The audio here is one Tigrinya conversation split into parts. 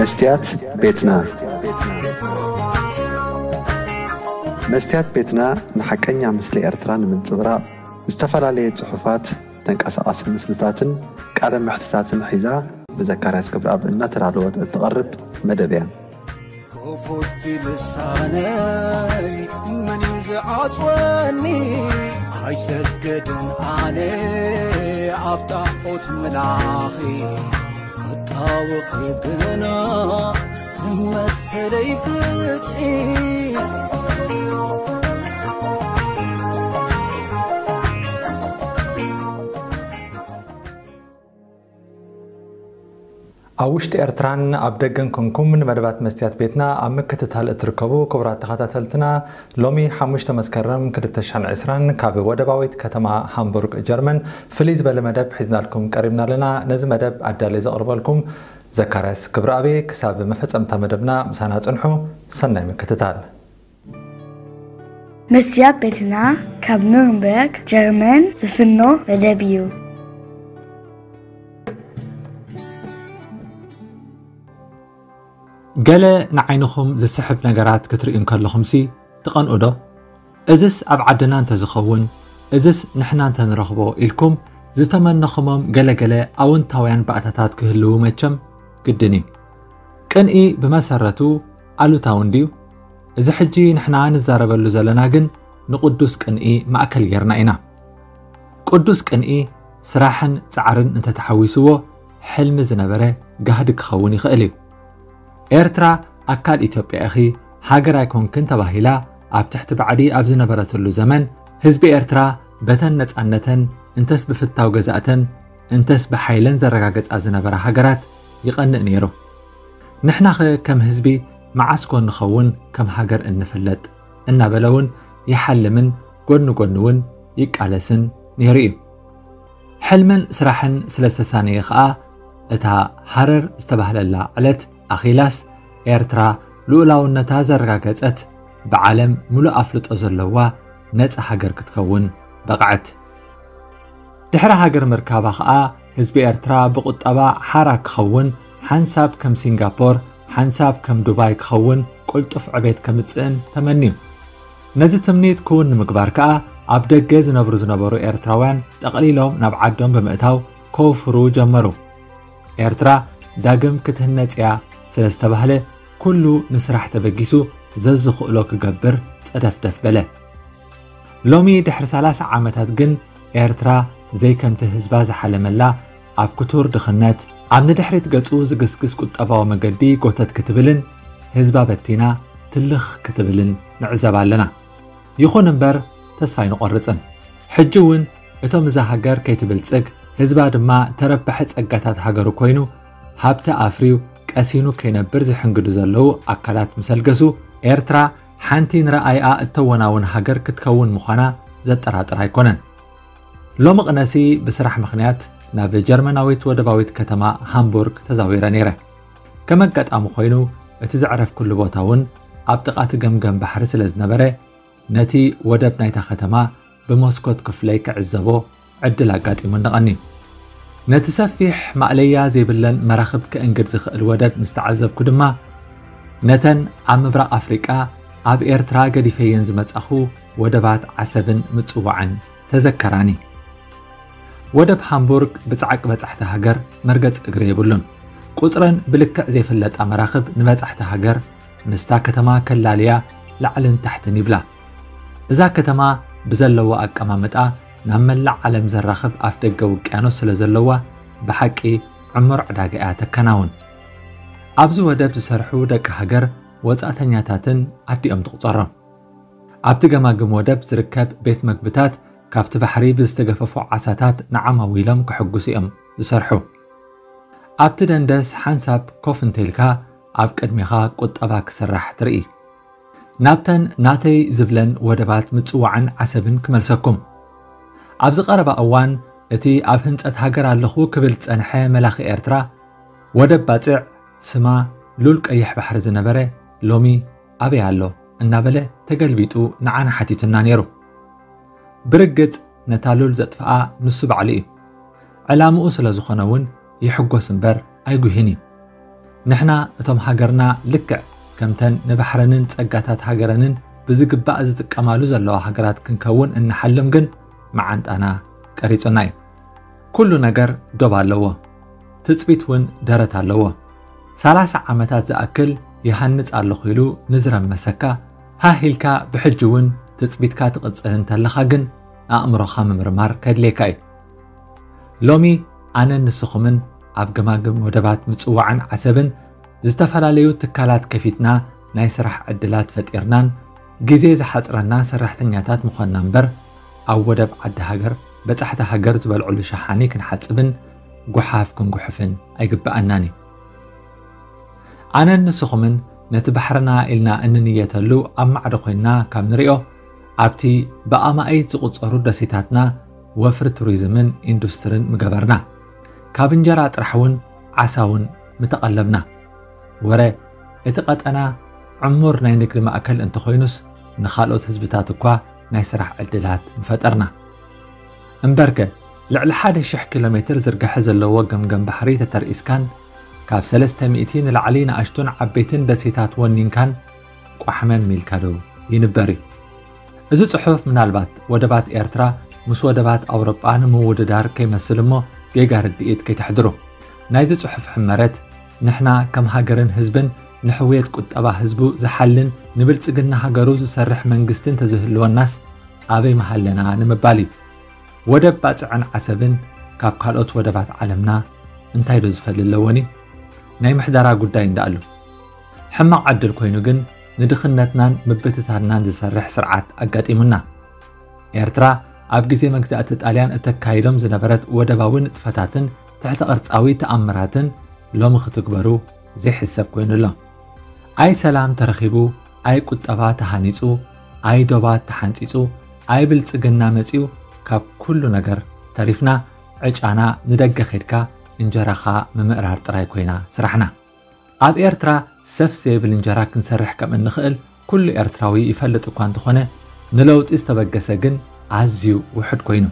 Mestyat Betna Mestyat Betna نحكينا مثل إرتران من صغرى استفعل صحفات تنقص مسلتاتن قال محتتاتن حيزا بذكريات كبر أب إن ترعلوت تقرب مدبيا كفوت لساني من يزعجوني هاي سجدن علي عبطاقوت ملاخي قطاوخي بنا مسري فتحي أوشت إرتران أبدأن كنكم من مدبات مستيات بيتنا أمك تتهل اتركبو كبرات تخاتلتنا لومي حموش تمسكرم كدتشان عسران كابي ودباويت كتما هامبورغ جرمن فليز بالمدب حزنا لكم قريبنا لنا نزم مدب عدالي زقرب لكم زكارس كبرابي كساب مفتم تمدبنا مسانات انحو سنة من كتتال مستيات بيتنا كاب نورنبرغ جرمن زفنو مدبيو قال نعينكم زي سحب نجارات كترين كلهم سي تقن أدا إزس أبعدنا أنت زخون إزس نحنا أنت نرخبو إلكم زي تمنى خمام قال أو انتوين بعتتات كهلو متشم قدني كان إيه بمسارته قالوا تاونديو إذا حجي نحنا نزارب اللو زلناجن نقدس كان إيه ما أكل جرناينا قدس كان إيه سراحن تعرن أنت تحويسوه حلم زنبره قهدك خوني خالي إرترا أكاد إثيوبيا أخي هاجر يكون كنت بهلا أب تحت بعدي أبز نبرت له زمن حزب إرترا بتن نتعنتن انتس بفتاو جزاتن انتس بحيلن زرقاقت أزنبرا هاجرات يقنن نيرو نحنا كم حزبي معسكون نخون كم هاجر النفلت إن بلون يحل من قرنون يقالسن نيري حلمن سراحن سلسة ثانية خاء اتا حرر استبهل الله علت أخيلاس إرترا لولاون نتازر راقت بعالم ملو أفلت أزلوا نتس حاجر كتكون بقعت دحر حاجر مركبة خاء حزب إرترا بقطبا حراك خون حنساب كم سنغابور حنساب كم دبي خون قلت عبيد كم تسن تمنيو نزي تمنيت كون مقبار كا أبدأ جز نبرز نبرو إرتراوان تقليلهم نبعدهم بمئتاو كوفرو جمرو إرترا داقم كتهنت يا سلستبهله كله نسرح تبجيسو ززخ لو كجبر تصدفدف بله لومي دحر 3 عامتات جن إرترا زي كم تهزبا زحلم الله أب كتور دخنات عم ندحرت قطو زقسقس قطبا ومقدي قوتت كتبلن هزبا بتينا تلخ كتبلن نعزبا لنا يخون انبر تسفاي نقرصن حجون اتو مزا هاجر كيتبلصق هزبا دما ترف بحص اقاتات هاجرو كوينو هابتا افريو قاسينو كينبر زحنقدو زلو اكلات مسلقسو إرترا حانتين رأيا التوناون هاجر كتكون مخانا زطراطر ايكونن لو مقنسي بسرح مخنيات ناب جرمناويت ودباويت كتما هامبورغ تزاويرا نيره كما قطامو خوينو اتزعرف كل بوتاون ابطقات جمجم بحر سلازنبره نتي ودب نايتا ختما بموسكوت كفلي كعزبو عدل اقاطيمو نقني نتسفيح ماليا زي بلن مراخب كانجد زخل ودب مستعذب كدما نتن عم مبرق افريقيا اب إرترا قديفين زمصخو ودبات عسبن مصوعن تذكراني ودب هامبورغ بصعق بصحت هاجر مرغص اغري يبلون قطرن بلكع زي فلط مراخب نبصحت هاجر مستا كتما كلاليا لعلن تحت نبلا اذا كتما بزلوا اقمامطا نملع عالم زراخب افدغ وقيانوس سلازلوا بحقي عمر عداغا تكناون ابز ودب زسرحو دق هاجر وصاتنياتاتن اديام تقصرم ابت جماجم ودب زركب بيت مكبتات كافت بحري بزتغففو عساتات نعماويلم كحغسيم زسرحو ابت دندس حنساب كوفنتيلكا اب قدميخا قطبا كسرح تري نابتن ناتي زبلن ودبات مصوعن عسبن كملسكم ابز قربا اوان اتي اب هنصت هاجر ኣለخو كبل صنحه ملاخ إرترا ودب باصع سما لول قيح بحر زنبره لومي ابي الله እናበለ ተገልቢጡ ንዓና ሓቲትና ነይሩ ብርግጽ ነታሉል ዘጥፋኣ ንሱ ባዕሊ ዕላምኡ ስለ ዝኾነውን ይሕጎስ እምበር ኣይጉህኒ نحنا اتم هاجرنا لكع كمتن نبحرنن ጸጋታት ሃገረንን ብዝግባእ ዝጥቀማሉ ዘለዋ ሃገራት ክንከውን እንሐልም ግን ማዓንጣና ቀሪጽና ኩሉ ነገር ዶብ ኣለዎ ትጽቢት ውን ደረት ኣለዎ 30 ዓመታት ዝኣክል ይሃንጽ ኣሎ ኺሉ ንዝረም መሰካ ሃሂልካ ብሕጂ ውን ትጽቢትካ ትቕጽል እንተለኻ ግን ኣእምሮኻ ምምርማር ከድሌካ ሎሚ ኣነ ንስኹምን ኣብ ገማግም ወደባት ምጽዋዕን ዓሰብን ዝተፈላለዩ ትካላት ከፊትና ናይ ስራሕ ዕድላት ፈጢርናን ግዜ ዝሓጽረና ሰራሕተኛታት ምኾንና እምበር ኣብ ወደብ ዓዲ ሃገር በጻሕቲ ሃገር ዝበልዑሉ ሸሓኒ ክንሓጽብን ጉሓፍ ክንጉሕፍን ኣይግባአናኒ ኣነ ንስኹምን ነቲ ባሕርና ኢልና እንንየተሉ ኣብ ማዕደ ኮይንና ካብ ንሪኦ ኣብቲ ብኣማኢት ዝቁጸሩ ደሴታትና ወፍሪ ቱሪዝምን ኢንዱስትሪን ምገበርና ካብ እንጀራ ጥራሕ ውን ዓሳ ውን ምተቐለብና ወረ እቲ ቀጠና ዕሙር ናይ ንግዲ ማእከል እንተኾይኑስ ንኻልኦት ህዝብታት እኳ ናይ ስራሕ ዕድላት ምፈጠርና እምበርከ ልዕሊ 1000 ኪሎ ሜትር ዝርግሐ ዘለዎ ገምገም ባሕሪ ተተርኢስካን ካብ 300 ንላዕሊ ንኣሽቱን ዓበይትን ደሴታት ወኒንካን ቋሕመም ሚልካዶ ይንበር እዚ ጽሑፍ ምናልባት ወደባት ኤርትራ ምስ ወደባት ኣውሮጳ ንምውድዳር ከይመስል እሞ ጌጋ ርድኢት ከይተሕድሩ ናይዚ ጽሑፍ ሕመረት ንሕና ከም ሃገርን ህዝብን ንሕውየት ቁጠባ ህዝቡ ዝሓልን ንብልጽግና ሃገሩ ዝሰርሕ መንግስትን ተዝህልወናስ ኣበይ መሃለና ንምባል ወደብ ባጽዕን ዓሰብን ካብ ካልኦት ወደባት ዓለምና እንታይ ዶ ዝፈልለወኒ ናይ ምሕደራ ጉዳይ እንዳኣሉ ሕማቕ ዓድል ኮይኑ ግን ንድኽነትናን ምብትታትናን ዝሰርሕ ስርዓት ኣጋጢሙና ኤርትራ ኣብ ግዜ መግዛእቲ ጣልያን እተካይዶም ዝነበረት ወደባዊ ንጥፈታትን ትሕቲ ቅርጻዊ ተኣምራትን ሎሚ ክትግበሩ ዘይሕሰብ ኮይኑሎ ኣይ ሰላም ተረኺቡ ኣይ ቁጠባ ተሃኒጹ ኣይ ዶባት ተሓንጺጹ ኣይ ብልጽግና መጺኡ ካብ ኩሉ ነገር ተሪፍና ዕጫና ንደገ ኸድካ እንጀራኻ ምምእራር ጥራይ ኮይና ስራሕና ኣብ ኤርትራ ሰፍ ዘይብል እንጀራ ክንሰርሕ ከም እንኽእል ኩሉ ኤርትራዊ ይፈልጥ እኳ እንተኾነ ንለውጢ ዝተበገሰ ግን ኣዝዩ ውሕድ ኮይኑ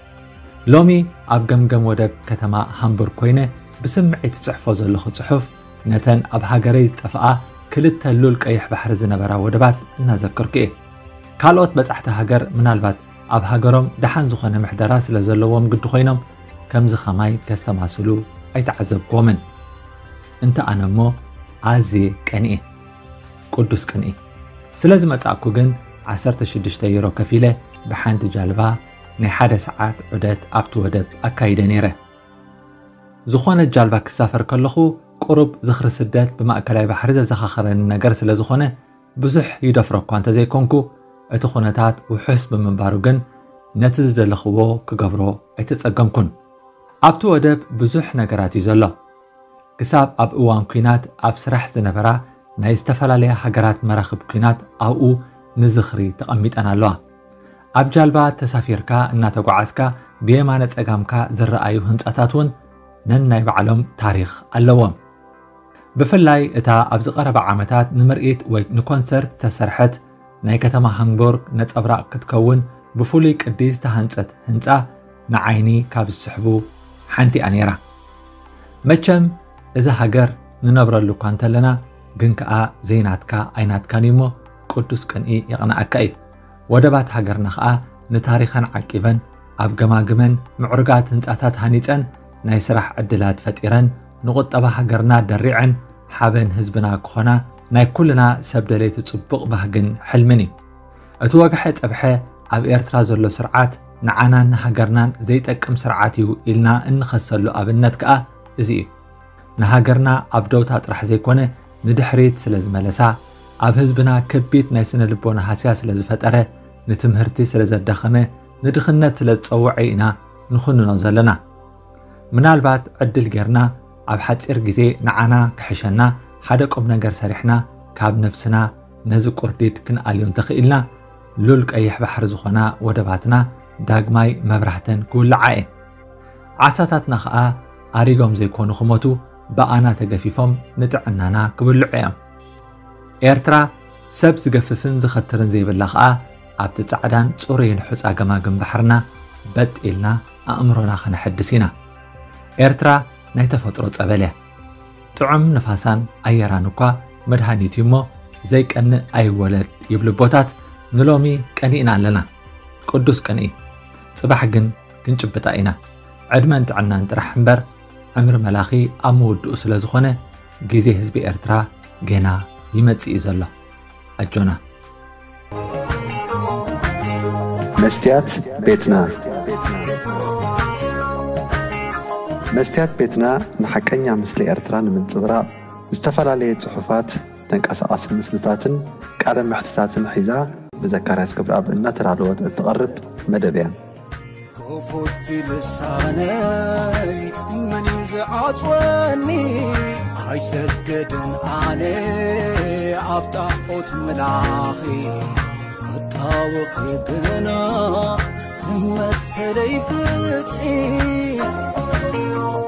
ሎሚ ኣብ ገምገም ወደብ ከተማ ሃምቡርግ ኮይነ ብስምዒት ጽሕፎ ዘለኹ ጽሑፍ ነተን ኣብ ሃገረይ ዝጠፍኣ ክልተ ሉል ቀይሕ ባሕሪ ዝነበራ ወደባት እናዘከርኩ እየ ካልኦት በጻሕቲ ሃገር ምናልባት ኣብ ሃገሮም ደሓን ዝኾነ ምሕደራ ስለ ዘለዎም ግዲ ኮይኖም ከምዚ ኸማይ ከስተማስሉ ኣይተዓዘብክዎምን እንተ ኣነ እሞ ኣዝየ ቀኒኤ ቅዱስ ቀኒኤ ስለዚ መጻእኩ ግን 16 ዩሮ ከፊለ ብሓንቲ ጃልባ ናይ 1 ሰዓት ዑደት ኣብቲ ወደብ ኣካይደ ነይረ ዝኾነ ጃልባ ክሳፈር ከለኹ ቁሩብ ዝኽሪ ስደት ብማእከላይ ባሕሪ ዘዘኻኽረኒ ነገር ስለ ዝኾነ ብዙሕ ይደፍሮ እኳ እንተዘይኮንኩ እቲ ኩነታት ውሑስ ብምንባሩ ግን ነቲ ዝደለኽዎ ክገብሮ ኣይተጸገምኩን ኣብቲ ወደብ ብዙሕ ነገራት እዩ ዘሎ ክሳብ ኣብ እዋን ኩናት ኣብ ስራሕ ዝነበራ ናይ ዝተፈላለያ ሃገራት መራኽብ ኩናት ኣብኡ ንዝኽሪ ተቐሚጠን ኣለዋ ኣብ ጃልባ ተሳፊርካ እናተጓዓዝካ ብየማነ ጸጋምካ ዝረኣዩ ህንጻታት ውን ነናይ ባዕሎም ታሪኽ ኣለዎም ብፍላይ እታ ኣብ ዝቐረበ ዓመታት ንምርኢት ወይ ንኮንሰርት ተሰርሐት ናይ ከተማ ሃምቡርግ ነጸብራቕ ክትከውን ብፍሉይ ቅዲ ዝተሃንጸት ህንጻ ንዓይኒ ካብ ዝስሕቡ ሓንቲ እያ ነይራ መቸም እዚ ሃገር ንነብረሉ እኳ እንተለና ግን ከኣ ዘይናትካ ኣይናትካን እሞ ቅዱስ ቅንኢ የቕንኣካ እዩ ወደባት ሃገርና ከዓ ንታሪኸን ዓቂበን ኣብ ገማግመን ምዕሩጋት ህንጻታት ሃኒፀን ናይ ስራሕ ዕድላት ፈጢረን ንቁጠባ ሃገርና ደሪዐን ሓበን ህዝብና ክኾና ናይ ኩልና ሰብ ደለይቲ ጽቡቕ ባህግን ሕልምን እዩ እቲ ወግሐ ጸብሐ ኣብ ኤርትራ ዘሎ ስርዓት ንዓናን ንሃገርናን ዘይጠቅም ስርዓት እዩ ኢልና እንኸሰሉ ኣብነት ከዓ እዚ እዩ ንሃገርና ኣብ ደውታ ጥራሕ ዘይኮነ ንድሕሪት ስለ ዝመለሳ ኣብ ህዝብና ከቢድ ናይ ስነ ልቦና ሃስያ ስለ ዝፈጠረ ንትምህርቲ ስለ ዘዳኸመ ንድኽነት ስለ ዝጸውዐ ኢና ንኹንኖ ዘለና ምናልባት ዕድል ጌርና ኣብ ሓፂር ግዜ ንዓና ክሕሸና ሓደ ቁም ነገር ሰሪሕና ካብ ነፍስና ነዚ ቁርዲድ ክንኣልዮ እንተኽኢልና ሉል ቀይሕ ባሕሪ ዝኾና ወደባትና ዳግማይ መብራህተን ክውልዓ እየን ዓሳታትና ከዓ ኣሪጎም ዘይኮኑ ክሞቱ ብኣና ተገፊፎም ንጥዕናና ክብልዑ እዮም ኤርትራ ሰብ ዝገፍፍን ዝኸትርን ዘይብላ ከዓ ኣብቲ ጻዕዳን ጽሩይን ሑፃ ገማግም ባሕርና በጢልና ኣእምሮና ኸነሐድስ ኢና ኤርትራ ናይ ተፈጥሮ ጸበል እያ ጥዑም ንፋሳን ኣየራን እኳ መድሃኒት እሞ ዘይቀንእ ኣይወለድ ይብሉ ቦታት ንሎሚ ቀኒእና ኣለና ቅዱስ ቀኒእ ጽባሕ ግን ክንጭብጣ ኢና ዕድመን ጥዕናን ጥራሕ እምበር ዕምሪ መላኺ ኣብ መውድኡ ስለ ዝኾነ ግዜ ህዝቢ ኤርትራ ገና ይመጽእ ዘሎ ኣጆና መስትያት ቤትና መስትያት ቤትና ንሓቀኛ ምስሊ ኤርትራ ንምንጽብራቕ ዝተፈላለዩ ጽሑፋት ተንቀሳቐሲ ምስልታትን ቃለ ምሕትታትን ሒዛ ብዘካርያስ ክብረኣብ እናተዳለወት እትቐርብ መደብ እያ كفوت لساني من يزعصوني هاي سجدن علي عبطاقوت ملاخي الطاوخي قنا مسلي فتحي